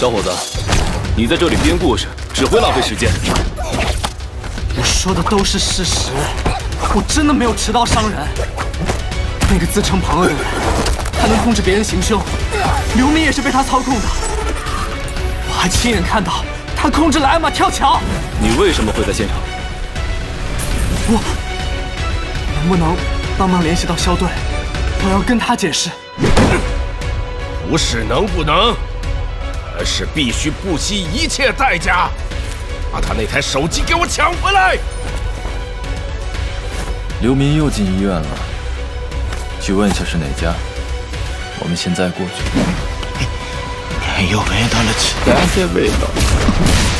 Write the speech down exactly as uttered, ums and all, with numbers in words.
小伙子，你在这里编故事，只会浪费时间。 我说的都是事实，我真的没有持刀伤人。那个自称朋友的人，他能控制别人行凶，刘明也是被他操控的。我还亲眼看到他控制了艾玛跳桥。 你为什么会在现场？ 我能不能帮忙联系到肖队？我要跟他解释。 不是能不能，而是必须不惜一切代价，把他那台手机给我抢回来。 刘明又进医院了，去问一下是哪家。我们现在过去。 你又闻到了奇怪的味道。